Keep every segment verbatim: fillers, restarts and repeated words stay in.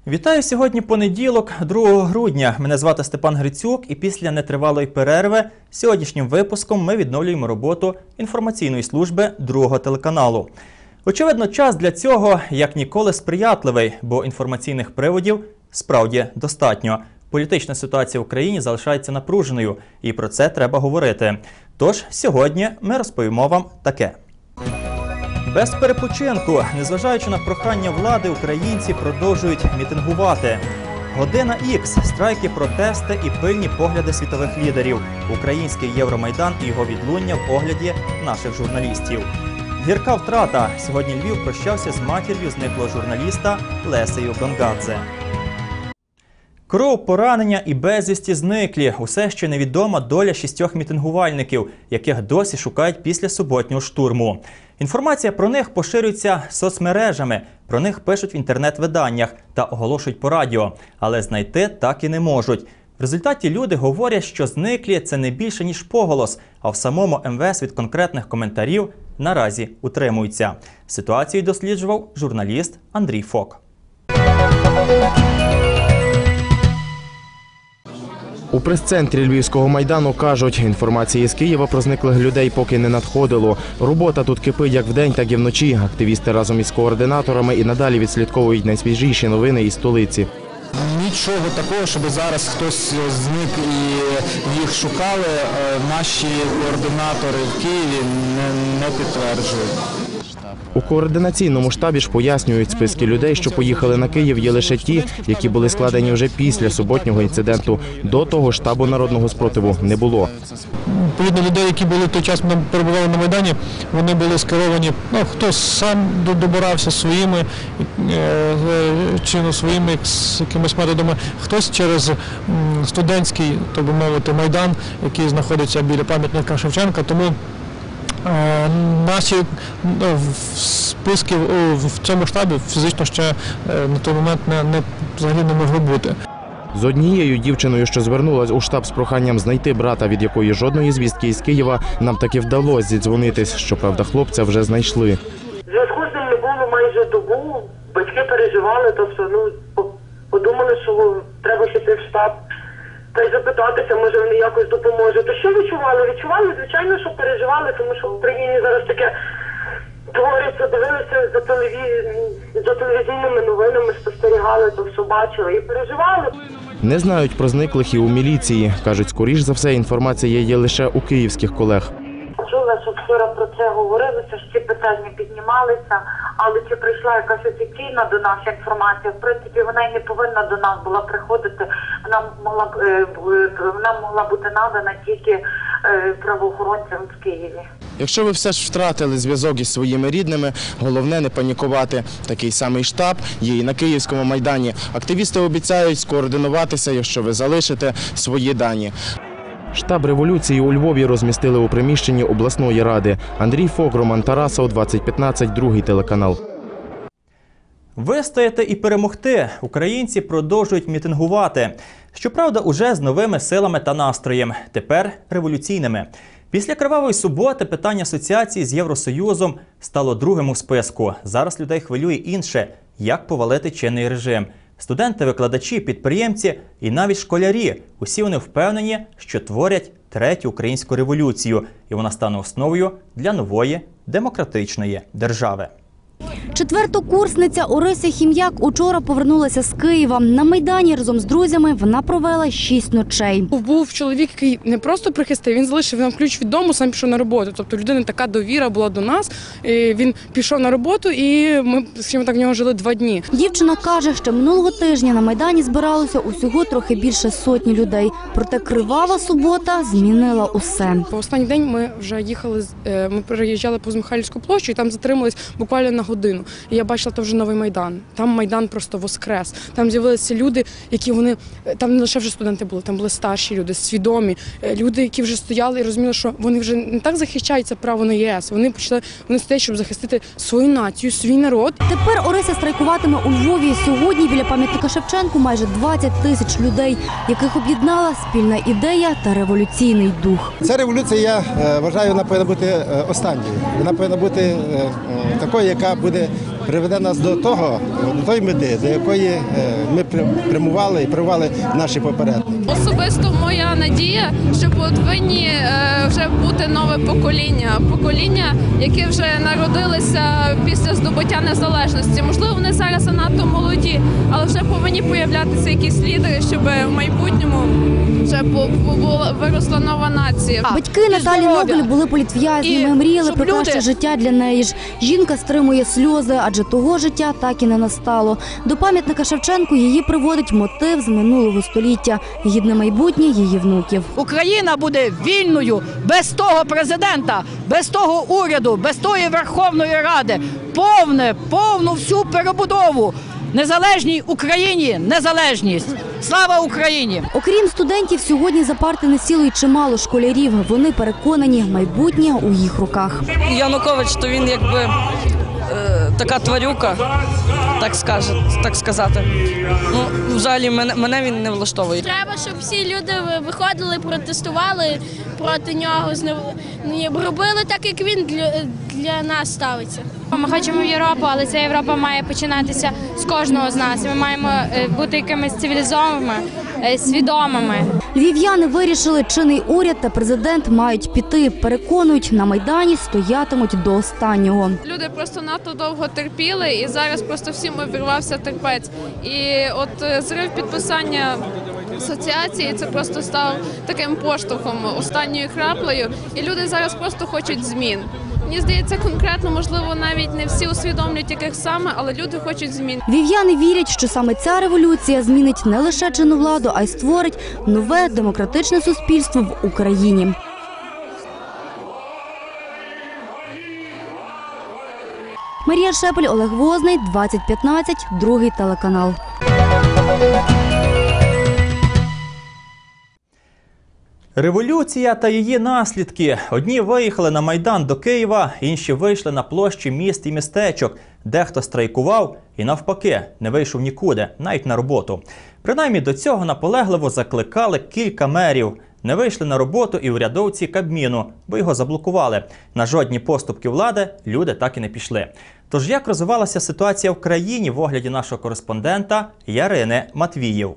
Вітаю! Сьогодні понеділок, другого грудня. Мене звати Степан Грицюк, і після нетривалої перерви сьогоднішнім випуском ми відновлюємо роботу інформаційної служби другого телеканалу. Очевидно, час для цього як ніколи сприятливий, бо інформаційних приводів справді достатньо. Політична ситуація в Україні залишається напруженою, і про це треба говорити. Тож сьогодні ми розповімо вам таке. Без перепочинку, незважаючи на прохання влади, українці продовжують мітингувати. Година Ікс, страйки, протести і пильні погляди світових лідерів. Український Євромайдан і його відлуння в огляді наших журналістів. Гірка втрата. Сьогодні Львів прощався з матір'ю зниклого журналіста Лесею Гонгадзе. Кров, поранення і безвісті зниклі. Усе ще невідома доля шістьох мітингувальників, яких досі шукають після суботнього штурму. Інформація про них поширюється соцмережами, про них пишуть в інтернет-виданнях та оголошують по радіо, але знайти так і не можуть. В результаті люди говорять, що зниклі – це не більше, ніж поголос, а в самому ем ве ес від конкретних коментарів наразі утримуються. Ситуацію досліджував журналіст Андрій Фок. У прес-центрі Львівського Майдану кажуть, інформації з Києва про зниклих людей поки не надходило. Робота тут кипить як вдень, так і вночі. Активісти разом із координаторами і надалі відслідковують найсвіжіші новини із столиці. Нічого такого, щоб зараз хтось зник і їх шукали, наші координатори в Києві не, не підтверджують. У координаційному штабі ж пояснюють, списки людей, що поїхали на Київ, є лише ті, які були складені вже після суботнього інциденту. До того штабу народного спротиву не було. Відповідно, людей, які були в той час, перебували на Майдані, вони були скеровані, ну, хтось сам добирався своїми, чи своїми якимись методами, хтось через студентський, так би мовити, Майдан, який знаходиться біля пам'ятника Шевченка. Тому наші списки в цьому штабі фізично ще на той момент не, не, взагалі не могли бути. З однією дівчиною, що звернулась у штаб з проханням знайти брата, від якої жодної звістки із Києва, нам таки вдалося зідзвонитись. Щоправда, хлопця вже знайшли. Зв'язку з ним не було майже добу, батьки переживали, тобто ну, подумали, що треба йти в штаб. Та й запитатися, може вони якось допоможуть. То що відчували? Відчували, звичайно, що переживали, тому що в Україні зараз таке твориться, дивилися за, телевіз... за телевізійними новинами, спостерігали, то все бачили і переживали. Не знають про зниклих і у міліції. Кажуть, скоріш за все, інформація є лише у київських колег. Чула, що вчора про це говорилося, що ці питання піднімалися, але чи прийшла якась офіційна до нас інформація, в принципі, вона й не повинна до нас була приходити, вона могла, вона могла бути надана тільки правоохоронцям в Києві. Якщо ви все ж втратили зв'язок із своїми рідними, головне не панікувати. Такий самий штаб є і на Київському Майдані. Активісти обіцяють скоординуватися, якщо ви залишите свої дані. Штаб революції у Львові розмістили у приміщенні обласної ради. Андрій Фок, Роман Тарасов, двадцять п'ятнадцять, другий телеканал. Вистояти і перемогти. Українці продовжують мітингувати. Щоправда, уже з новими силами та настроєм. Тепер революційними. Після Кривавої суботи питання асоціації з Євросоюзом стало другим у списку. Зараз людей хвилює інше – як повалити чинний режим. Студенти, викладачі, підприємці і навіть школярі – усі вони впевнені, що творять третю українську революцію, і вона стане основою для нової демократичної держави. Четвертокурсниця Орися Хім'як учора повернулася з Києва. На Майдані разом з друзями вона провела шість ночей. Був чоловік, який не просто прихистив, він залишив нам ключ від дому, сам пішов на роботу. Тобто людина така довіра була до нас. Він пішов на роботу і ми, скажімо так, в нього жили два дні. Дівчина каже, що минулого тижня на Майдані збиралося усього трохи більше сотні людей. Проте кривава субота змінила усе. В останній день ми вже їхали, ми переїжджали повз Михайлівську площу і там затримались буквально на годину. І я бачила, там вже новий Майдан. Там Майдан просто воскрес. Там з'явилися люди, які вони, там не лише вже студенти були, там були старші люди, свідомі. Люди, які вже стояли і розуміли, що вони вже не так захищають це право на ЄС. Вони почали, вони стоять, щоб захистити свою націю, свій народ. Тепер Орися страйкуватиме у Львові. Сьогодні біля пам'ятника Шевченку майже двадцять тисяч людей, яких об'єднала спільна ідея та революційний дух. Ця революція, я вважаю, вона повинна бути останньою. Вона повинна бути такою, яка буде приведе нас до того, до тої мети, до якої ми прямували і прямували наші попередники. Особисто моя надія, що повинні вже бути нове покоління, покоління, які вже народилися після здобуття незалежності. Можливо, вони зараз занадто молоді, але вже повинні появлятися якісь лідери, щоб в майбутньому вже виросла нова нація. Батьки Наталі Нобель були політв'язнями, мріяли про краще життя для неї ж. Жінка стримує сльози, адже того життя так і не настало. До пам'ятника Шевченку її приводить мотив з минулого століття – гідне майбутнє її внуків. Україна буде вільною без того президента, без того уряду, без тої Верховної Ради. Повне, повну всю перебудову. Незалежній Україні – незалежність. Слава Україні! Окрім студентів, сьогодні за парти не сіло й чимало школярів. Вони переконані, майбутнє у їх руках. Янукович, то він якби е, така тварюка, так, скаже, так сказати. Ну, взагалі, мене, мене він не влаштовує. Треба, щоб всі люди виходили, протестували проти нього, робили так, як він для, для нас ставиться. Ми хочемо в Європу, але ця Європа має починатися з кожного з нас. Ми маємо бути якимись цивілізованими, свідомими. Львів'яни вирішили, чинний уряд та президент мають піти. Переконують, на Майдані стоятимуть до останнього. Люди просто надто довго терпіли, і зараз просто всім обірвався терпець. І от зрив підписання асоціації, це просто став таким поштовхом, останньою краплею. І люди зараз просто хочуть змін. Мені здається, конкретно, можливо, навіть не всі усвідомлюють, яких саме, але люди хочуть змін. Львів'яни вірять, що саме ця революція змінить не лише чинну владу, а й створить нове демократичне суспільство в Україні. Марія Шепель, Олег Возний, двадцять п'ятнадцять, другий телеканал. Революція та її наслідки. Одні виїхали на Майдан до Києва, інші вийшли на площі міст і містечок. Дехто страйкував і навпаки не вийшов нікуди, навіть на роботу. Принаймні до цього наполегливо закликали кілька мерів. Не вийшли на роботу і урядовці Кабміну, бо його заблокували. На жодні поступки влади люди так і не пішли. Тож як розвивалася ситуація в країні в огляді нашого кореспондента Ярини Матвіїв.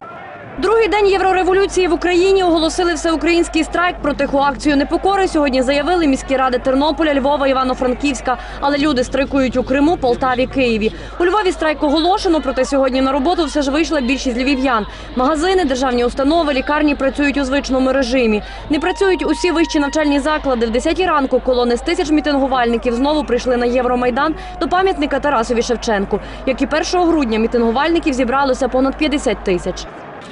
Другий день єврореволюції в Україні оголосили всеукраїнський страйк про тиху акцію непокори. Сьогодні заявили міські ради Тернополя, Львова, Івано-Франківська. Але люди страйкують у Криму, Полтаві, Києві. У Львові страйк оголошено, проте сьогодні на роботу все ж вийшла більшість львів'ян. Магазини, державні установи, лікарні працюють у звичному режимі. Не працюють усі вищі навчальні заклади. В десятій ранку колони з тисяч мітингувальників знову прийшли на Євромайдан до пам'ятника Тарасові Шевченку. Як і першого грудня мітингувальників зібралося понад п'ятдесят тисяч.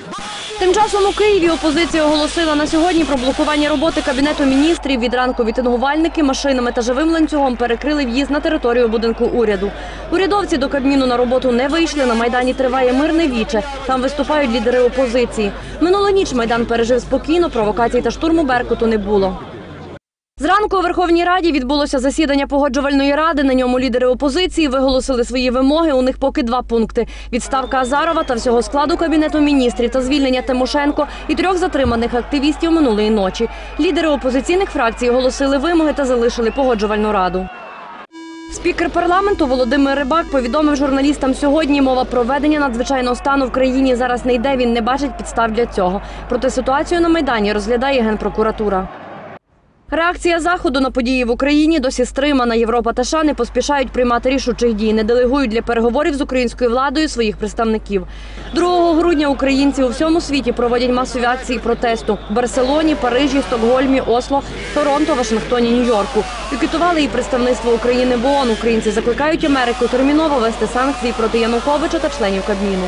Тим часом у Києві опозиція оголосила на сьогодні про блокування роботи Кабінету міністрів. Від ранку мітингувальники машинами та живим ланцюгом перекрили в'їзд на територію будинку уряду. Урядовці до Кабміну на роботу не вийшли. На Майдані триває мирне віче. Там виступають лідери опозиції. Минулу ніч Майдан пережив спокійно, провокацій та штурму Беркуту не було. Зранку у Верховній Раді відбулося засідання Погоджувальної ради. На ньому лідери опозиції виголосили свої вимоги. У них поки два пункти – відставка Азарова та всього складу Кабінету міністрів та звільнення Тимошенко і трьох затриманих активістів минулої ночі. Лідери опозиційних фракцій оголосили вимоги та залишили Погоджувальну раду. Спікер парламенту Володимир Рибак повідомив журналістам сьогодні, мова про введення надзвичайного стану в країні зараз не йде, він не бачить підстав для цього. Проте ситуацію на Майдані розглядає Генпрокуратура. Реакція Заходу на події в Україні досі стримана. Європа та США не поспішають приймати рішучих дій, не делегують для переговорів з українською владою своїх представників. другого грудня українці у всьому світі проводять масові акції протесту. В Барселоні, Парижі, Стокгольмі, Осло, Торонто, Вашингтоні, Нью-Йорку. Пікетували і представництво України в ООН. Українці закликають Америку терміново ввести санкції проти Януковича та членів Кабміну.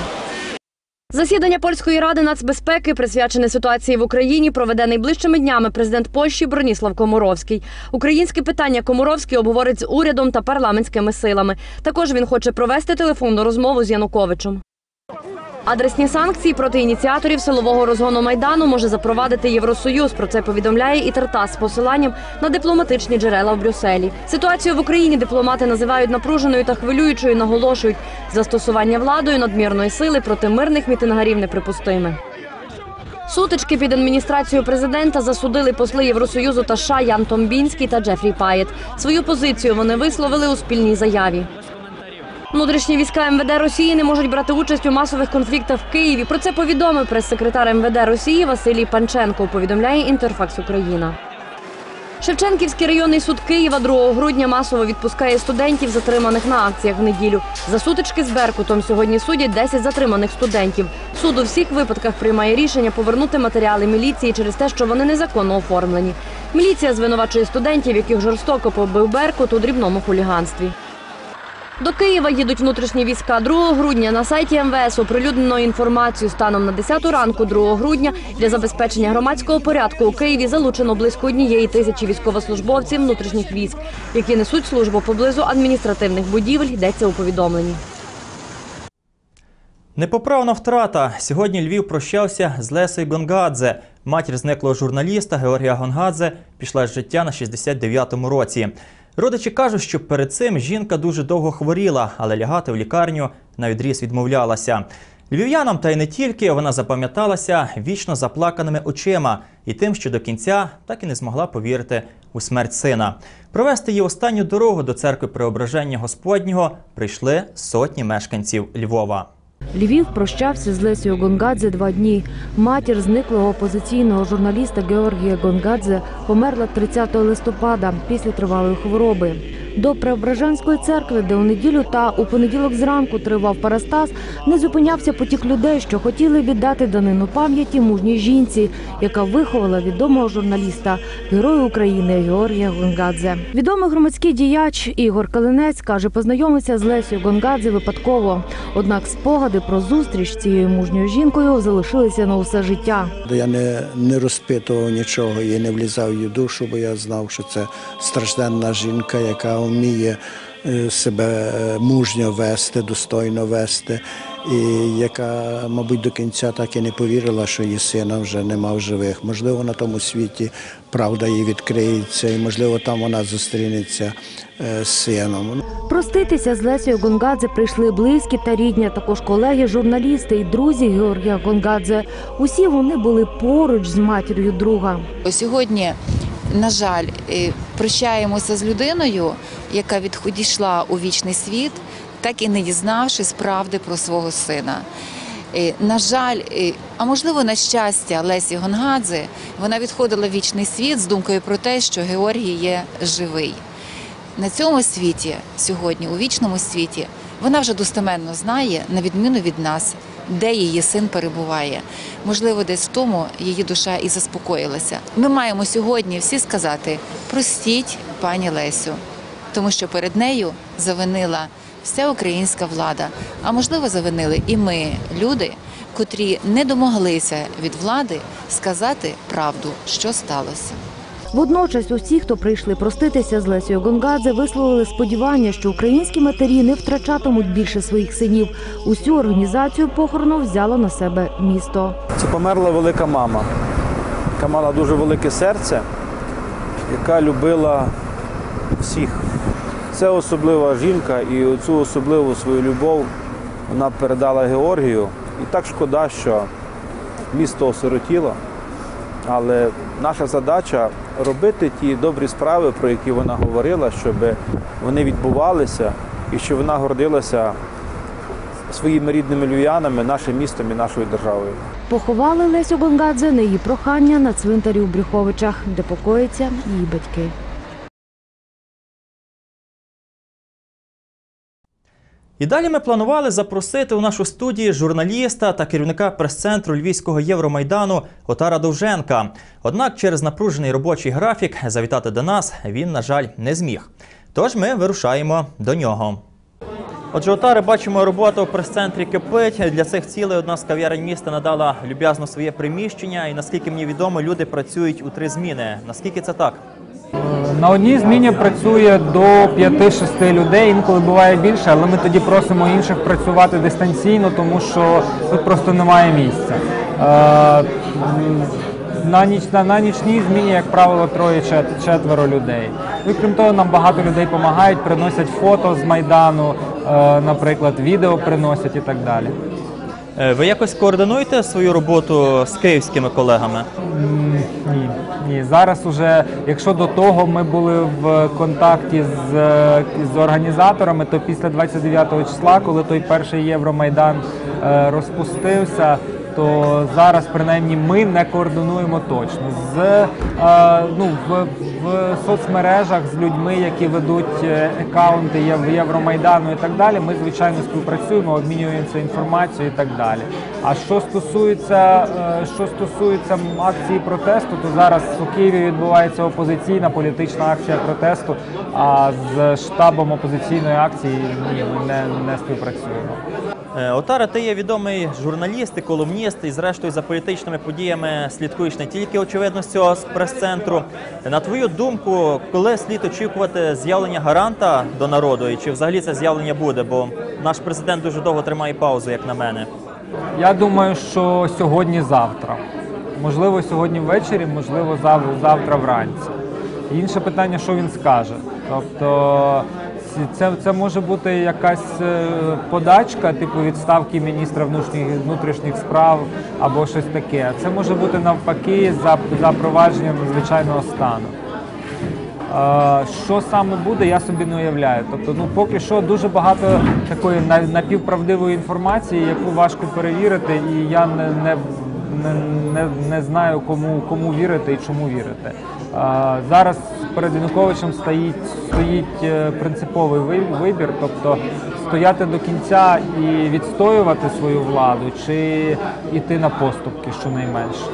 Засідання Польської ради нацбезпеки, присвячене ситуації в Україні, проведе найближчими днями президент Польщі Броніслав Коморовський. Українське питання Коморовський обговорить з урядом та парламентськими силами. Також він хоче провести телефонну розмову з Януковичем. Адресні санкції проти ініціаторів силового розгону Майдану може запровадити Євросоюз. Про це повідомляє і Тартас з посиланням на дипломатичні джерела в Брюсселі. Ситуацію в Україні дипломати називають напруженою та хвилюючою, наголошують, застосування владою надмірної сили проти мирних мітингарів неприпустиме. Сутички під адміністрацією президента засудили посли Євросоюзу та США Ян Томбінський та Джефрі Паєт. Свою позицію вони висловили у спільній заяві. Внутрішні війська ем ве де Росії не можуть брати участь у масових конфліктах в Києві. Про це повідомив прес-секретар ем ве де Росії Василій Панченко, повідомляє Інтерфакс Україна. Шевченківський районний суд Києва другого грудня масово відпускає студентів, затриманих на акціях в неділю. За сутички з Беркутом сьогодні судять десять затриманих студентів. Суд у всіх випадках приймає рішення повернути матеріали міліції через те, що вони незаконно оформлені. Міліція звинувачує студентів, яких жорстоко побив Беркут, у дрібному хуліганстві. До Києва їдуть внутрішні війська. другого грудня на сайті ем ве ес оприлюднено інформацію. Станом на десяту ранку другого грудня для забезпечення громадського порядку у Києві залучено близько однієї тисячі військовослужбовців внутрішніх військ, які несуть службу поблизу адміністративних будівель, йдеться у повідомленні. Непоправна втрата. Сьогодні Львів прощався з Лесею Гонгадзе. Матір зниклого журналіста Георгія Гонгадзе пішла з життя на шістдесят дев'ятому році. Родичі кажуть, що перед цим жінка дуже довго хворіла, але лягати в лікарню навідріз відмовлялася. Львів'янам, та й не тільки, вона запам'яталася вічно заплаканими очима і тим, що до кінця так і не змогла повірити у смерть сина. Провести її останню дорогу до церкви Преображення Господнього прийшли сотні мешканців Львова. Львів прощався з Лесею Гонгадзе два дні. Матір зниклого опозиційного журналіста Георгія Гонгадзе померла тридцятого листопада після тривалої хвороби. До Преображенської церкви, де у неділю та у понеділок зранку тривав парастас, не зупинявся потік людей, що хотіли віддати данину пам'яті мужній жінці, яка виховала відомого журналіста, Героя України Георгія Гонгадзе. Відомий громадський діяч Ігор Калинець, каже, познайомився з Лесею Гонгадзе випадково. Однак спогади про зустріч з цією мужньою жінкою залишилися на усе життя. Я не, не розпитував нічого, я не влізав в її душу, бо я знав, що це стражденна жінка, яка вміє себе мужньо вести, достойно вести, і яка, мабуть, до кінця так і не повірила, що її сина вже нема в живих. Можливо, на тому світі правда їй відкриється, і, можливо, там вона зустрінеться з сином. Проститися з Лесею Гонгадзе прийшли близькі та рідні, також колеги, журналісти і друзі Георгія Гонгадзе. Усі вони були поруч з матір'ю друга. Сьогодні, на жаль, прощаємося з людиною, яка відійшла у вічний світ, так і не дізнавшись правди про свого сина. На жаль, а можливо на щастя Лесі Гонгадзе, вона відходила в вічний світ з думкою про те, що Георгій є живий. На цьому світі, сьогодні, у вічному світі, вона вже достеменно знає, на відміну від нас, де її син перебуває. Можливо, десь в тому її душа і заспокоїлася. Ми маємо сьогодні всі сказати: простіть пані Лесю, тому що перед нею завинила вся українська влада, а можливо завинили і ми, люди, котрі не домоглися від влади сказати правду, що сталося. Водночас усі, хто прийшли проститися з Лесею Гонгадзе, висловили сподівання, що українські матері не втрачатимуть більше своїх синів. Усю організацію похорону взяло на себе місто. Це померла велика мама, яка мала дуже велике серце, яка любила всіх. Це особлива жінка, і цю особливу свою любов вона передала Георгію. І так шкода, що місто осиротіло, але наша задача – робити ті добрі справи, про які вона говорила, щоб вони відбувалися і щоб вона гордилася своїми рідними львів'янами, нашим містом і нашою державою. Поховали Лесю Гонгадзе на її прохання на цвинтарі у Брюховичах, де покоїться її батьки. І далі ми планували запросити у нашу студію журналіста та керівника прес-центру Львівського Євромайдану Отара Довженка. Однак через напружений робочий графік завітати до нас він, на жаль, не зміг. Тож ми вирушаємо до нього. Отже, Отаре, бачимо, робота у прес-центрі кипить. Для цих цілей одна з кав'ярень міста надала люб'язно своє приміщення. І наскільки мені відомо, люди працюють у три зміни. Наскільки це так? На одній зміні працює до п'яти-шести людей, інколи буває більше, але ми тоді просимо інших працювати дистанційно, тому що тут просто немає місця. На, ніч, на, на нічній зміні, як правило, троє-четверо людей. І, крім того, нам багато людей допомагають, приносять фото з Майдану, наприклад, відео приносять і так далі. Е, Ви якось координуєте свою роботу з київськими колегами? М, Ні, ні. Зараз уже, якщо до того ми були в контакті з, е, з організаторами, то після двадцять дев'ятого числа, коли той перший Євромайдан е, розпустився, то зараз принаймні ми не координуємо точно. З, е, ну, в, в соцмережах з людьми, які ведуть е, аккаунти Єв- Євромайдану і так далі, ми, звичайно, співпрацюємо, обмінюємося інформацією і так далі. А що стосується, е, що стосується акції протесту, то зараз у Києві відбувається опозиційна політична акція протесту, а з штабом опозиційної акції ні, ми не, не співпрацюємо. Е, Отара, ти є відомий журналіст і колумніст, і зрештою за політичними подіями слідкуєш не тільки, очевидно, з цього з прес-центру. На твою думку, коли слід очікувати з'явлення гаранта до народу, і чи взагалі це з'явлення буде? Бо наш президент дуже довго тримає паузу, як на мене. Я думаю, що сьогодні-завтра. Можливо, сьогодні ввечері, можливо, зав- завтра вранці. Інше питання, що він скаже. Тобто це, це може бути якась е, подачка, типу відставки міністра внутрішніх, внутрішніх справ або щось таке. Це може бути навпаки за запровадженням звичайного стану. Е, Що саме буде, я собі не уявляю. Тобто, ну поки що дуже багато такої на- напівправдивої інформації, яку важко перевірити, і я не, не, не, не, не знаю, кому, кому вірити і чому вірити. Е, Зараз перед Януковичем стоїть, стоїть е, принциповий ви- вибір, тобто стояти до кінця і відстоювати свою владу, чи йти на поступки, щонайменше.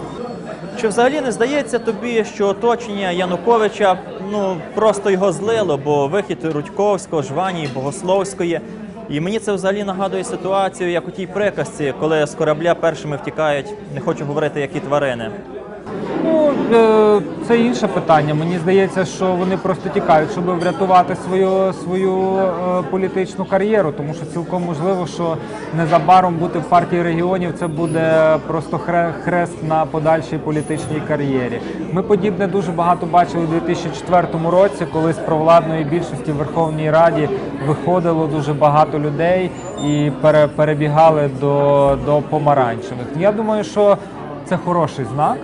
Чи взагалі не здається тобі, що оточення Януковича ну просто його злило, бо вихід Рудьковського, Жвані, Богословської, і мені це взагалі нагадує ситуацію, як у тій приказці, коли з корабля першими втікають, не хочу говорити, які тварини. Ну, е, це інше питання. Мені здається, що вони просто тікають, щоб врятувати свою, свою е, політичну кар'єру, тому що цілком можливо, що незабаром бути в партії регіонів – це буде просто хре- хрест на подальшій політичній кар'єрі. Ми подібне дуже багато бачили у дві тисячі четвертому році, коли з провладної більшості в Верховній Раді виходило дуже багато людей і пере, перебігали до, до помаранчевих. Я думаю, що це хороший знак.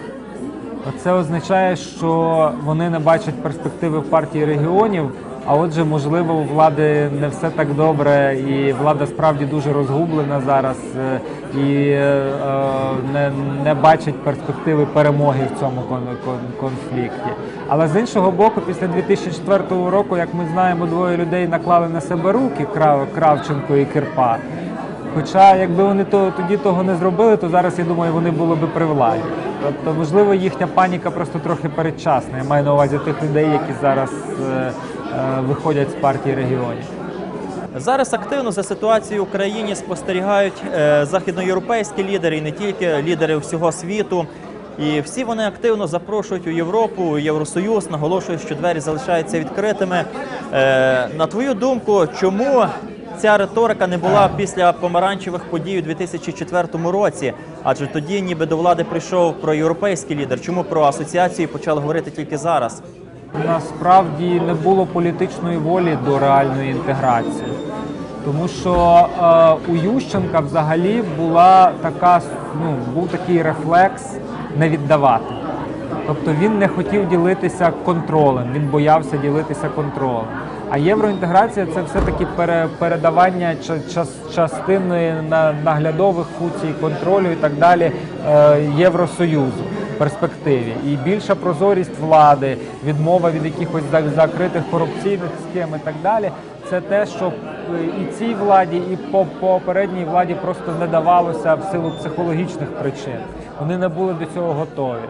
Це означає, що вони не бачать перспективи в партії регіонів, а отже, можливо, у влади не все так добре, і влада справді дуже розгублена зараз, е, і е, не, не бачить перспективи перемоги в цьому кон- кон- конфлікті. Але з іншого боку, після дві тисячі четвертого року, як ми знаємо, двоє людей наклали на себе руки, Крав- Кравченко і Кирпа. Хоча, якби вони то, тоді того не зробили, то зараз, я думаю, вони були би при владі. Тобто, можливо, їхня паніка просто трохи передчасна. Я маю на увазі тих людей, які зараз е, е, виходять з партії регіонів. Зараз активно за ситуацією в Україні спостерігають е, західноєвропейські лідери і не тільки лідери всього світу. І всі вони активно запрошують у Європу, у Євросоюз, наголошують, що двері залишаються відкритими. Е, на твою думку, чому ця риторика не була після помаранчевих подій у дві тисячі четвертому році? Адже тоді ніби до влади прийшов проєвропейський лідер. Чому про асоціацію почали говорити тільки зараз? Насправді не було політичної волі до реальної інтеграції. Тому що е, у Ющенка взагалі була така, ну, був такий рефлекс не віддавати. Тобто він не хотів ділитися контролем, він боявся ділитися контролем. А євроінтеграція – це все-таки пере, передавання час, частини на, наглядових функцій, контролю і так далі е, Євросоюзу в перспективі. І більша прозорість влади, відмова від якихось закритих корупційних схем і так далі – це те, що і цій владі, і по попередній владі просто не давалося в силу психологічних причин. Вони не були до цього готові.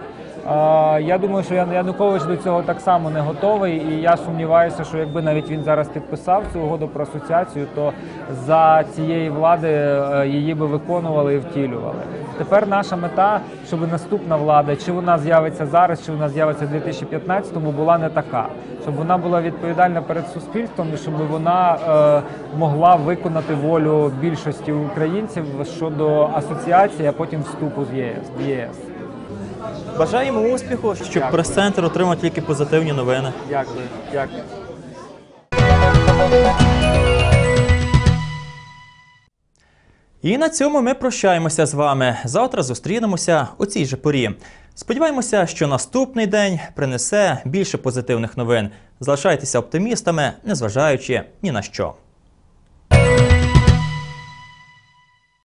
Я думаю, що Янукович до цього так само не готовий, і я сумніваюся, що якби навіть він зараз підписав цю угоду про асоціацію, то за цієї влади її би виконували і втілювали. Тепер наша мета, щоб наступна влада, чи вона з'явиться зараз, чи вона з'явиться в дві тисячі п'ятнадцятому, була не така. Щоб вона була відповідальна перед суспільством і щоб вона е, могла виконати волю більшості українців щодо асоціації, а потім вступу з ЄС. В ЄС. Бажаємо успіху, щоб прес-центр отримав тільки позитивні новини. Дякую. Дякую. І на цьому ми прощаємося з вами. Завтра зустрінемося у цій же порі. Сподіваємося, що наступний день принесе більше позитивних новин. Залишайтеся оптимістами, незважаючи ні на що.